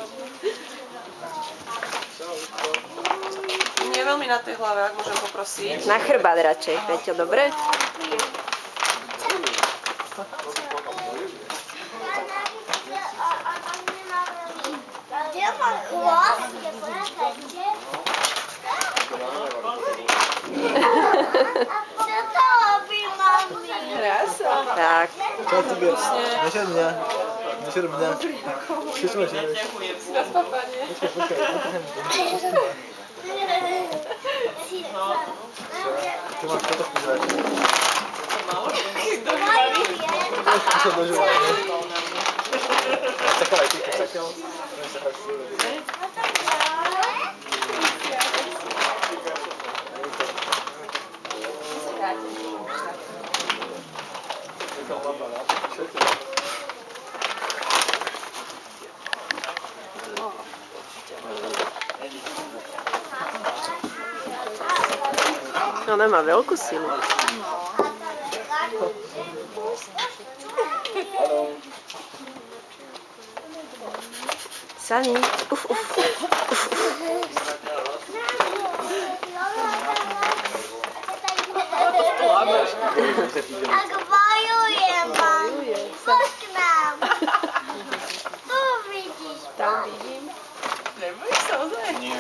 Nie veľmi na tej hlave, ak môžem poprosiť. Na chrbát radšej, Peťo, dobre? Tak. Čau tebe. Nešer mňa. Nešer mňa. Čo ma žereš? Rozpapanie. Počkaj. Ty máš fotku zrať. To sa dožíva. Takávaj, ty chcel. Ona má veľkú silu. Sani, uf. Tak bojuje, mami. Poď k nám. Tu vidíš. Tam vidím. Nebojíš sa ozaj? Nie.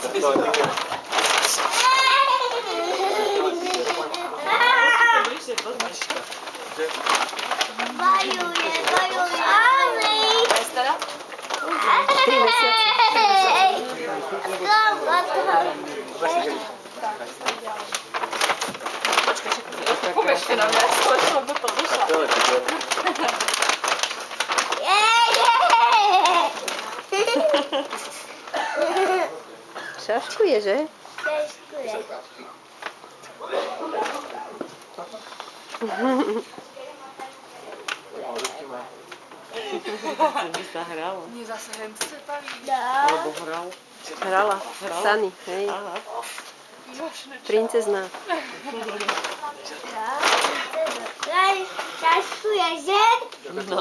Bojuje. Ali. Estera? 3 mesiace. Pobežte na mňa, som do toho došla. Šaškuje, že? By sa hralo. Nie zase hence pali. Alebo Hrala. Sani, hej. Aha. Princezná. Šaškuje, že? No,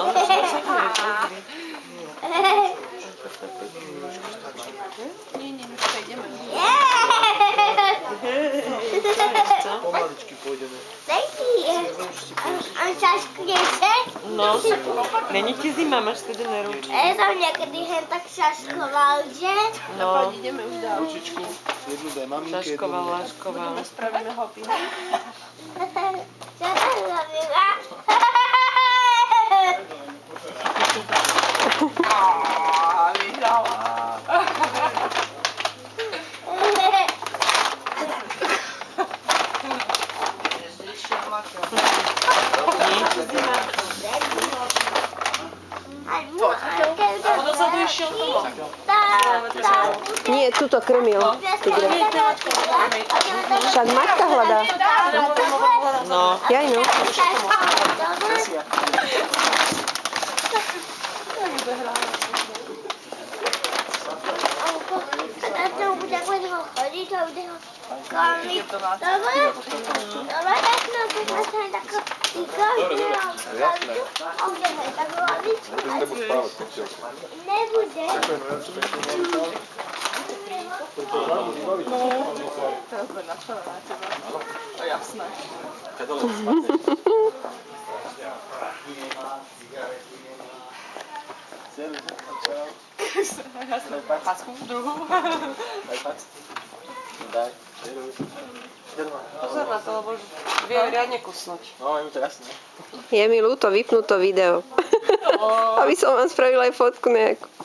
nie, ideme. Pomaličky pôjdeme. Daj si. A šaškuje, že? No, není ti zima, máš tedy na ručku. Ja som niekedy hen tak šaškoval, že? No, ideme už dál. Ručičku. Jednu daj maminke, jednu Šaškoval, mne. láškoval. Spravíme hopy. Čo to robila? Vyhrala. Nie, tuto krmil. Však matka hľadá. No. Jaj, no. A to bude ho chodiť, to bude ho kormiť. Dobre, tak nám bude sa tako vykormiť. A bude ho tak robiť. Nebude. Teraz bude načaná na teba. To jasné. Jasné. Packu druhú. Daj. Pozor na to, lebo vie riadne kusnúť. No, je mi to jasné. Je mi ľúto vypnúť to video. Aby som vám spravila aj fotku nejakú.